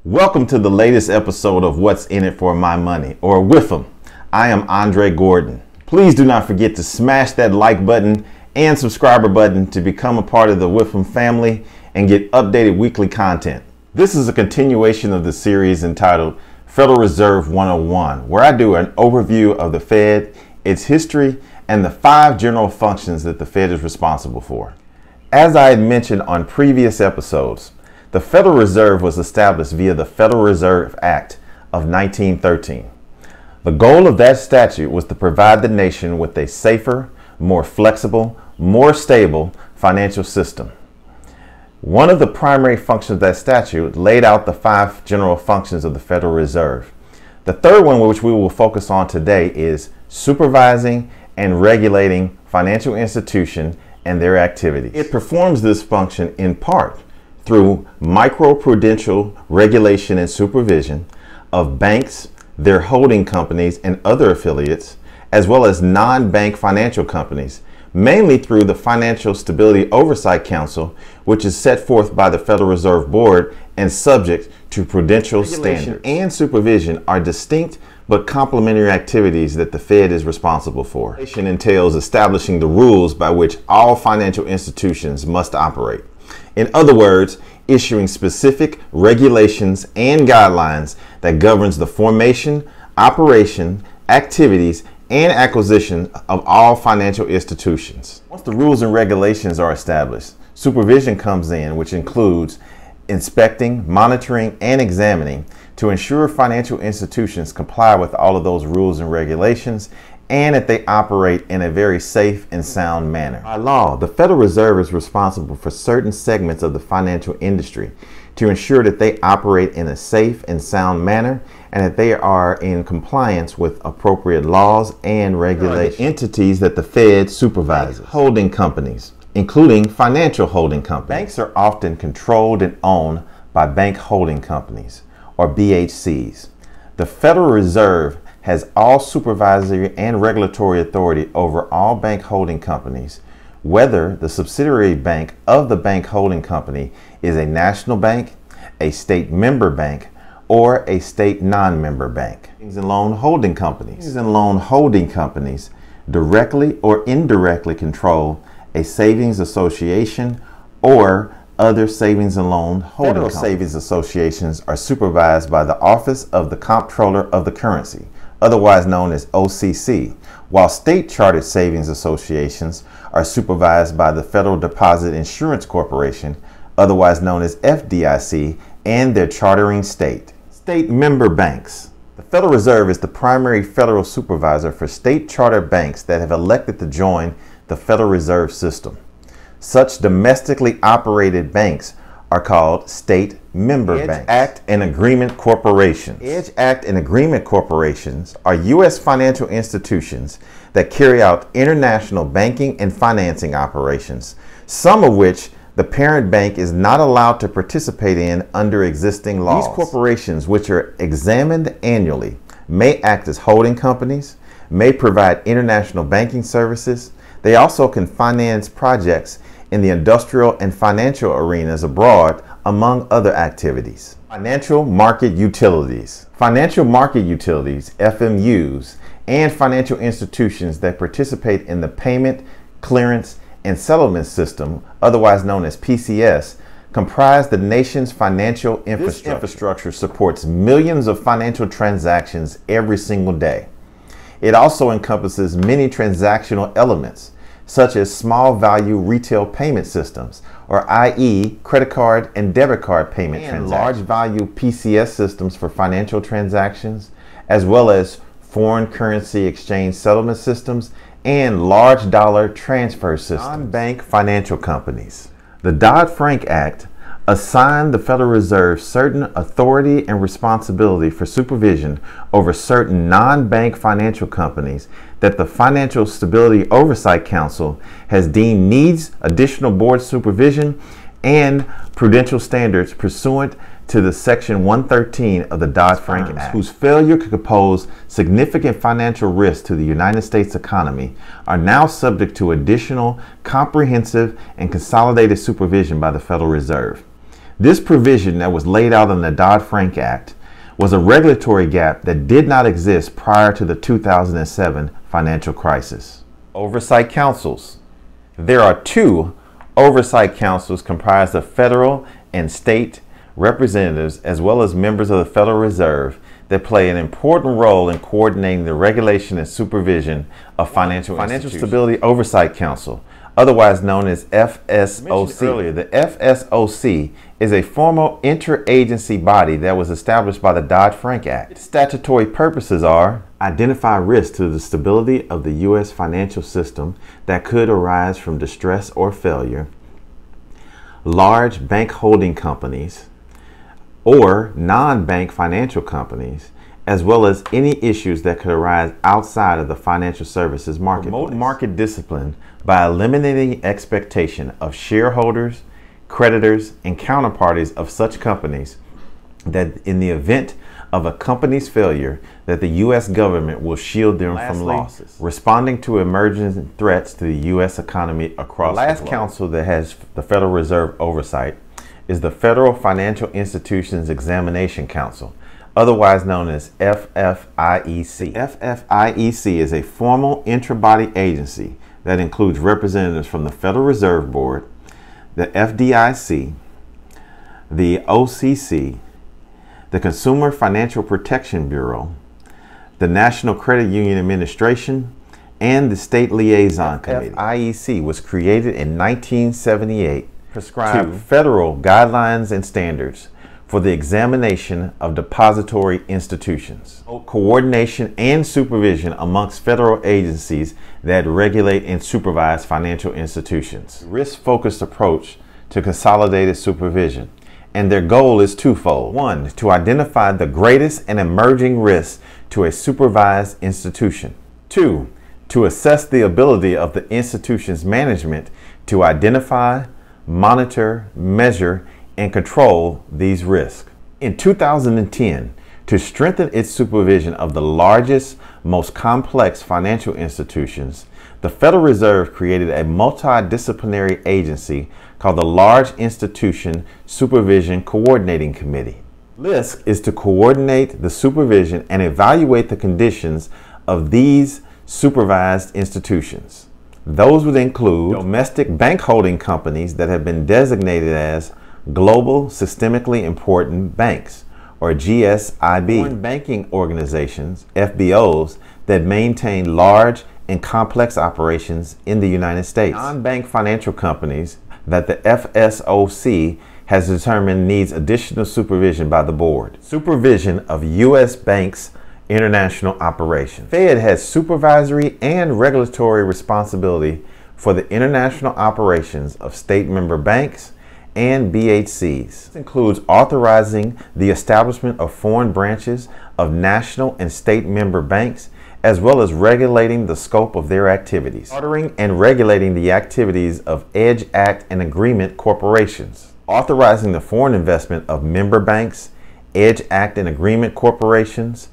Welcome to the latest episode of What's in It for My Money, or WIFM. I am Andre Gordon. Please do not forget to smash that like button and subscriber button to become a part of the WIFM family and get updated weekly content. This is a continuation of the series entitled Federal Reserve 101, where I do an overview of the Fed, its history, and the 5 general functions that the Fed is responsible for. As I had mentioned on previous episodes, the Federal Reserve was established via the Federal Reserve Act of 1913. The goal of that statute was to provide the nation with a safer, more flexible, more stable financial system. One of the primary functions of that statute laid out the 5 general functions of the Federal Reserve. The third one, which we will focus on today, is supervising and regulating financial institutions and their activities. It performs this function in part through microprudential regulation and supervision of banks, their holding companies, and other affiliates, as well as non-bank financial companies, mainly through the Financial Stability Oversight Council, which is set forth by the Federal Reserve Board and subject to prudential standards. And supervision are distinct but complementary activities that the Fed is responsible for. Regulation entails establishing the rules by which all financial institutions must operate. In other words, issuing specific regulations and guidelines that governs the formation, operation, activities, and acquisition of all financial institutions. Once the rules and regulations are established, supervision comes in, which includes inspecting, monitoring, and examining to ensure financial institutions comply with all of those rules and regulations and that they operate in a very safe and sound manner. By law, the Federal Reserve is responsible for certain segments of the financial industry to ensure that they operate in a safe and sound manner and that they are in compliance with appropriate laws and regulations. Entities that the Fed supervises. Holding companies, including financial holding companies. Banks are often controlled and owned by bank holding companies, or BHCs. The Federal Reserve has all supervisory and regulatory authority over all bank holding companies, whether the subsidiary bank of the bank holding company is a national bank, a state member bank, or a state non-member bank. Savings and loan holding companies. Savings and loan holding companies directly or indirectly control a savings association or other savings and loan holding companies. Federal savings associations are supervised by the Office of the Comptroller of the Currency, otherwise known as OCC, while state chartered savings associations are supervised by the Federal Deposit Insurance Corporation, otherwise known as FDIC, and their chartering state. State member banks. The Federal Reserve is the primary federal supervisor for state charter banks that have elected to join the Federal Reserve System. Such domestically operated banks are called state member banks. EDGE Act and Agreement Corporations. EDGE Act and Agreement Corporations are U.S. financial institutions that carry out international banking and financing operations, some of which the parent bank is not allowed to participate in under existing laws. These corporations, which are examined annually, may act as holding companies, may provide international banking services. They also can finance projects in the industrial and financial arenas abroad, among other activities. Financial market utilities. Financial market utilities, FMUs, and financial institutions that participate in the payment, clearance, and settlement system, otherwise known as PCS, comprise the nation's financial infrastructure. This infrastructure supports millions of financial transactions every single day. It also encompasses many transactional elements, such as small value retail payment systems, or i.e. credit card and debit card payment transactions, large value PCS systems for financial transactions, as well as foreign currency exchange settlement systems and large dollar transfer systems. Non-bank financial companies. The Dodd-Frank Act assigned the Federal Reserve certain authority and responsibility for supervision over certain non-bank financial companies that the Financial Stability Oversight Council has deemed needs additional board supervision and prudential standards pursuant to the Section 113 of the Dodd-Frank Act, whose failure could pose significant financial risk to the United States economy, are now subject to additional comprehensive and consolidated supervision by the Federal Reserve. This provision that was laid out in the Dodd-Frank Act was a regulatory gap that did not exist prior to the 2007 financial crisis. Oversight councils. There are two oversight councils comprised of federal and state representatives as well as members of the Federal Reserve that play an important role in coordinating the regulation and supervision of financial Stability Oversight Council, otherwise known as FSOC. Earlier, the FSOC is a formal interagency body that was established by the Dodd-Frank Act. Its statutory purposes are identify risks to the stability of the U.S. financial system that could arise from distress or failure, large bank holding companies, or non-bank financial companies, as well as any issues that could arise outside of the financial services market. Promote market discipline by eliminating expectation of shareholders, creditors, and counterparties of such companies that in the event of a company's failure, that the U.S. government will shield them from losses. Responding to emerging threats to the U.S. economy across the globe. The last council that has the Federal Reserve oversight is the Federal Financial Institutions Examination Council, otherwise known as FFIEC. FFIEC is a formal intra-body agency that includes representatives from the Federal Reserve Board, the FDIC, the OCC, the Consumer Financial Protection Bureau, the National Credit Union Administration, and the State Liaison Committee. FFIEC was created in 1978 prescribe federal guidelines and standards for the examination of depository institutions, coordination and supervision amongst federal agencies that regulate and supervise financial institutions. Risk-focused approach to consolidated supervision, and their goal is twofold. One, to identify the greatest and emerging risks to a supervised institution. Two, to assess the ability of the institution's management to identify, monitor, measure, and control these risks. In 2010, to strengthen its supervision of the largest, most complex financial institutions, the Federal Reserve created a multidisciplinary agency called the Large Institution Supervision Coordinating Committee. LISC is to coordinate the supervision and evaluate the conditions of these supervised institutions. Those would include domestic bank holding companies that have been designated as Global Systemically Important Banks, or GSIB. Foreign banking organizations, FBOs, that maintain large and complex operations in the United States. Non-bank financial companies that the FSOC has determined needs additional supervision by the board. Supervision of U.S. banks' international operations. Fed has supervisory and regulatory responsibility for the international operations of state member banks and BHCs. This includes authorizing the establishment of foreign branches of national and state member banks, as well as regulating the scope of their activities. Ordering and regulating the activities of EDGE Act and Agreement corporations. Authorizing the foreign investment of member banks, EDGE Act and Agreement corporations,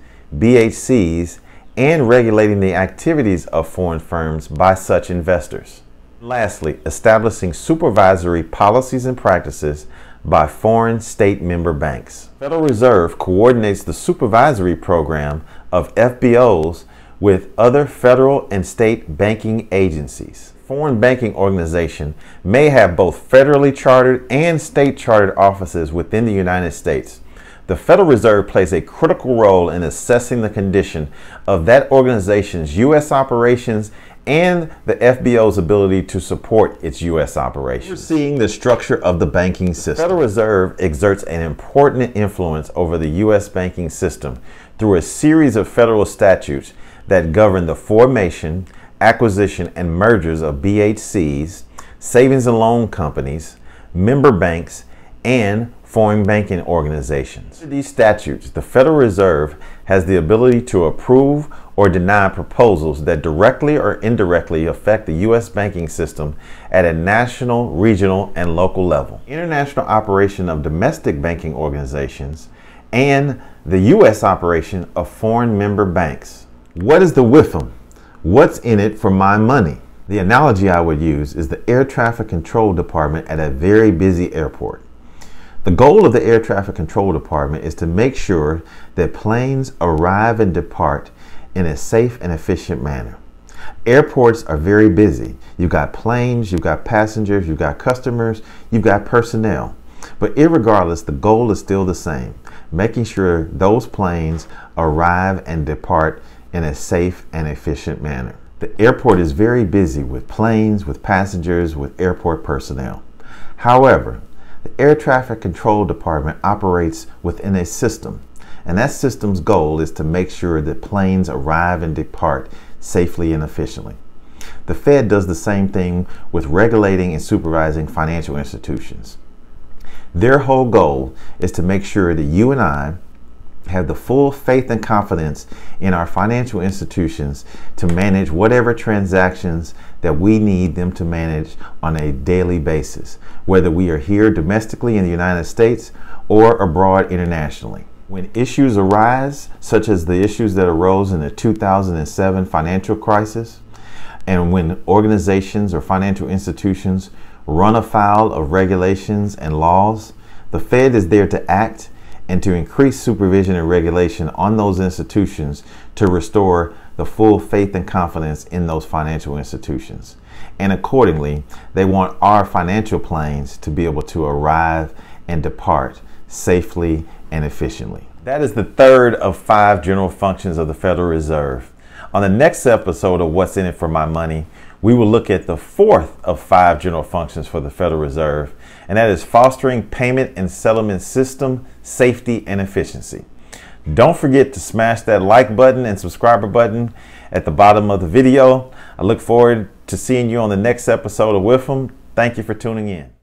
BHCs, and regulating the activities of foreign firms by such investors. Lastly, establishing supervisory policies and practices by foreign state member banks. Federal Reserve coordinates the supervisory program of FBOs with other federal and state banking agencies. Foreign banking organization may have both federally chartered and state chartered offices within the United States. The Federal Reserve plays a critical role in assessing the condition of that organization's U.S. operations and the FBO's ability to support its U.S. operations. Overseeing the structure of the banking system. The Federal Reserve exerts an important influence over the U.S. banking system through a series of federal statutes that govern the formation, acquisition, and mergers of BHCs, savings and loan companies, member banks, and foreign banking organizations. Under these statutes, the Federal Reserve has the ability to approve or deny proposals that directly or indirectly affect the U.S. banking system at a national, regional, and local level. International operation of domestic banking organizations and the U.S. operation of foreign member banks. What is the WIFM? What's in it for my money? The analogy I would use is the air traffic control department at a very busy airport. The goal of the Air Traffic Control Department is to make sure that planes arrive and depart in a safe and efficient manner. Airports are very busy. You've got planes, you've got passengers, you've got customers, you've got personnel. But irregardless, the goal is still the same, making sure those planes arrive and depart in a safe and efficient manner. The airport is very busy with planes, with passengers, with airport personnel. However, the Air Traffic Control Department operates within a system, and that system's goal is to make sure that planes arrive and depart safely and efficiently. The Fed does the same thing with regulating and supervising financial institutions. Their whole goal is to make sure that you and I have the full faith and confidence in our financial institutions to manage whatever transactions that we need them to manage on a daily basis, whether we are here domestically in the United States or abroad internationally. When issues arise, such as the issues that arose in the 2007 financial crisis, and when organizations or financial institutions run afoul of regulations and laws, the Fed is there to act and to increase supervision and regulation on those institutions to restore the full faith and confidence in those financial institutions. And accordingly, they want our financial planes to be able to arrive and depart safely and efficiently. That is the third of 5 general functions of the Federal Reserve. On the next episode of What's in It for My Money, we will look at the 4th of 5 general functions for the Federal Reserve, and that is fostering payment and settlement system safety and efficiency. Don't forget to smash that like button and subscriber button at the bottom of the video. I look forward to seeing you on the next episode of WIFM. Thank you for tuning in.